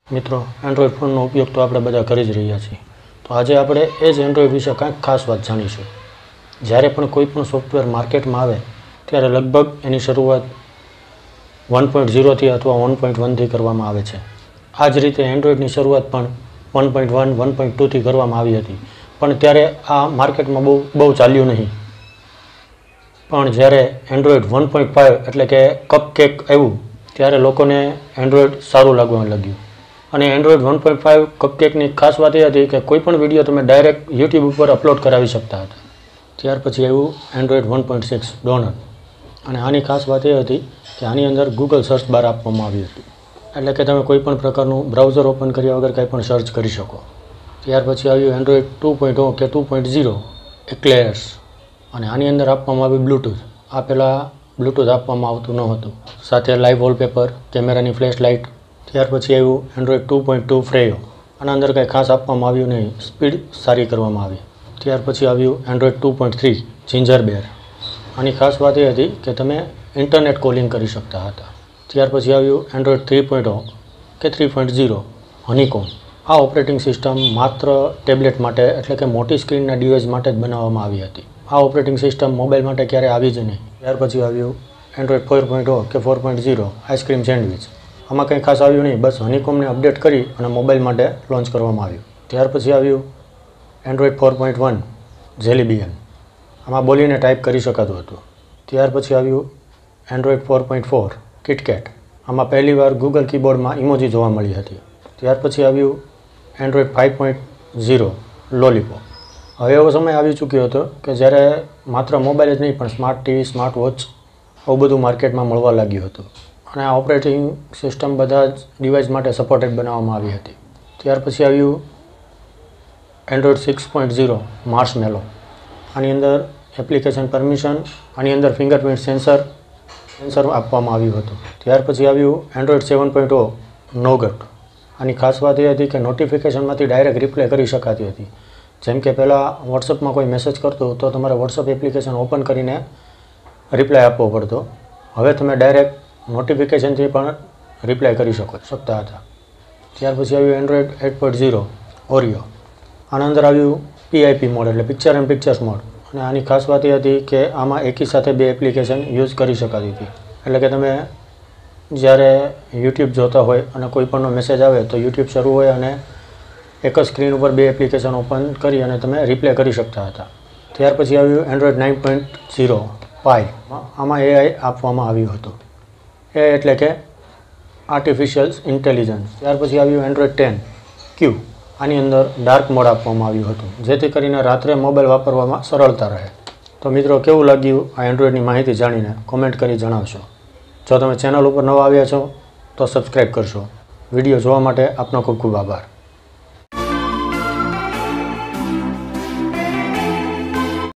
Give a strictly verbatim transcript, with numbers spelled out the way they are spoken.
મિત્રો એન્ડ્રોઈડ ફોનનો ઉપયોગ તો આપણે બધા કરી જ રહ્યા છીએ. તો આજે આપણે એ જ એન્ડ્રોઈડ વિશે કાંઈક ખાસ વાત જાણીશું. જ્યારે પણ કોઈ પણ સોફ્ટવેર માર્કેટમાં આવે ત્યારે લગભગ એની શરૂઆત વન પોઈન્ટ ઝીરોથી અથવા વન પોઈન્ટ વનથી કરવામાં આવે છે. આ જ રીતે એન્ડ્રોઈડની શરૂઆત પણ one point one one point ટુથી કરવામાં આવી હતી, પણ ત્યારે આ માર્કેટમાં બહુ બહુ ચાલ્યું નહીં. પણ જ્યારે એન્ડ્રોઈડ વન પોઈન્ટ ફાઇવ એટલે કે કપ કેક આવ્યું ત્યારે લોકોને એન્ડ્રોઈડ સારું લાગવા લાગ્યું. અને એન્ડ્રોઈડ વન પોઈન્ટ ફાઇવ કપકેકની ખાસ વાત એ હતી કે કોઈ પણ વિડીયો તમે ડાયરેક્ટ યુટ્યુબ ઉપર અપલોડ કરાવી શકતા હતા. ત્યાર પછી આવ્યું Android one point six donut, અને આની ખાસ વાત એ હતી કે આની અંદર ગૂગલ સર્ચ બાર આપવામાં આવી હતી, એટલે કે તમે કોઈ પણ પ્રકારનું બ્રાઉઝર ઓપન કર્યા વગર કંઈ પણ સર્ચ કરી શકો. ત્યાર પછી આવ્યું એન્ડ્રોઈડ ટુ પોઈન્ટ ઓ કે ટુ પોઈન્ટ ઝીરો એક્લેયર્સ, અને આની અંદર આપવામાં આવ્યું બ્લૂટૂથ. આ પહેલાં બ્લૂટૂથ આપવામાં આવતું ન હતું, સાથે લાઈવ વોલપેપર, કેમેરાની ફ્લેશ લાઇટ. ત્યાર પછી આવ્યું Android two point two Froyo. આના અંદર કંઈ ખાસ આપવામાં આવ્યું નહીં, સ્પીડ સારી કરવામાં આવી. ત્યાર પછી આવ્યું Android two point three gingerbread. આની ખાસ વાત એ હતી કે તમે ઇન્ટરનેટ કોલિંગ કરી શકતા હતા. ત્યાર પછી આવ્યું એન્ડ્રોઈડ થ્રી પોઈન્ટ ઓ કે થ્રી પોઈન્ટ ઝીરો હનીકોમ. આ ઓપરેટિંગ સિસ્ટમ માત્ર ટેબ્લેટ માટે એટલે કે મોટી સ્ક્રીનના ડિવાઇસ માટે જ બનાવવામાં આવી હતી. આ ઓપરેટિંગ સિસ્ટમ મોબાઈલ માટે ક્યારે આવી જ નહીં. ત્યાર પછી આવ્યું એન્ડ્રોઈડ ફોર પોઈન્ટ ઓ કે four point zero ice cream sandwich. આમાં કંઈ ખાસ આવ્યું નહીં, બસ હનીકોમને અપડેટ કરી અને મોબાઈલ માટે લોન્ચ કરવામાં આવ્યું. ત્યાર પછી આવ્યું Android four point one jelly bean. આમાં બોલીને ટાઈપ કરી શકાતું હતું. ત્યાર પછી આવ્યું Android four point four KitKat. આમાં પહેલીવાર ગૂગલ કીબોર્ડમાં ઇમોજી જોવા મળી હતી. ત્યાર પછી આવ્યું Android five point zero lollipop. હવે એવો સમય આવી ચૂક્યો હતો કે જ્યારે માત્ર મોબાઈલ જ નહીં પણ સ્માર્ટ ટીવી, સ્માર્ટ વોચ આવું બધું માર્કેટમાં મળવા લાગ્યું હતું, અને આ ઓપરેટિંગ સિસ્ટમ બધા જ ડિવાઇસ માટે સપોર્ટેડ બનાવવામાં આવી હતી. ત્યાર પછી આવ્યું Android six point zero marshmallow. આની અંદર એપ્લિકેશન પરમિશન, આની અંદર ફિંગરપ્રિન્ટ સેન્સર સેન્સર આપવામાં આવ્યું હતું. ત્યાર પછી આવ્યું એન્ડ્રોઈડ સેવન પોઈન્ટ ઓ નોગટ. આની ખાસ વાત એ હતી કે નોટિફિકેશનમાંથી ડાયરેક્ટ રિપ્લે કરી શકાતી હતી. જેમ કે પહેલાં વોટ્સઅપમાં કોઈ મેસેજ કરતો તો તમારે વોટ્સઅપ એપ્લિકેશન ઓપન કરીને રિપ્લાય આપવો પડતો. હવે તમે ડાયરેક્ટ નોટિફિકેશનથી પણ રિપ્લાય કરી શકો શકતા હતા. ત્યાર પછી આવ્યું Android eight point zero Oreo. આના અંદર આવ્યું પીઆઈપી મોડ એટલે પિક્ચર એન્ડ પિક્ચર્સ મોડ, અને આની ખાસ વાત એ હતી કે આમાં એકી સાથે બે એપ્લિકેશન યુઝ કરી શકાતી હતી. એટલે કે તમે જ્યારે યુટ્યુબ જોતા હોય અને કોઈ પણનો મેસેજ આવે તો યુટ્યુબ શરૂ હોય અને એક જ સ્ક્રીન ઉપર બે એપ્લિકેશન ઓપન કરી અને તમે રિપ્લે કરી શકતા હતા. ત્યાર પછી આવ્યું Android nine point zero pie. આમાં એઆઈ આપવામાં આવ્યું હતું, એ એટલે કે આર્ટિફિશિયલ ઇન્ટેલિજન્સ. ત્યાર પછી આવ્યું એન્ડ્રોઈડ ટેન ક્યુ. આની અંદર ડાર્ક મોડ આપવામાં આવ્યું હતું, જેથી કરીને રાત્રે મોબાઈલ વાપરવામાં સરળતા રહે. તો મિત્રો, કેવું લાગ્યું આ એન્ડ્રોઈડની માહિતી જાણીને કોમેન્ટ કરી જણાવશો. જો તમે ચેનલ ઉપર નવા આવ્યા છો તો સબસ્ક્રાઈબ કરશો. વિડીયો જોવા માટે આપનો ખૂબ ખૂબ આભાર.